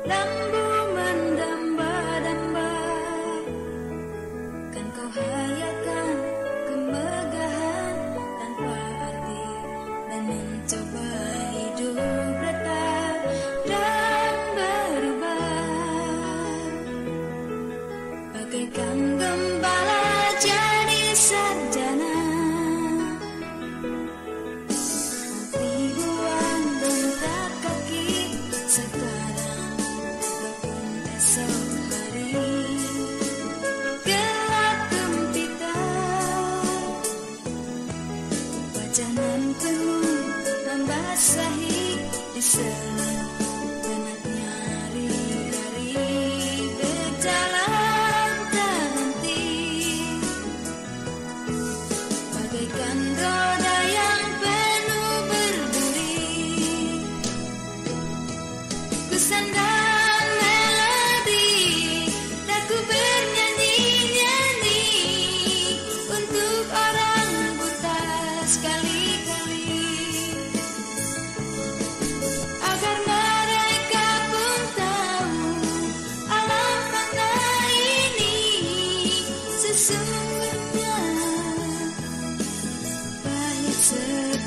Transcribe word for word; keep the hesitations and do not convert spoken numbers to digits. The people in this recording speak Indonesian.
lambu mendamba-damba, kan kau hayakan kemegahan tanpa arti dan mencoba hidup retak dan berubah, bagaikan gembala jadi sarjana. Ribuan bentak kaki sekarang berpun esok hari, gelap gempita, wajah nan penuh membasahi di sela penatnya hari-hari, berjalan tak henti, bagaikan roda yang penuh berduri. Kusandang melodi, daku bernyanyi-nyanyi untuk orang buta sekali-kali, agar mereka pun tahu alam fana ini sesungguhnya pahit sekali.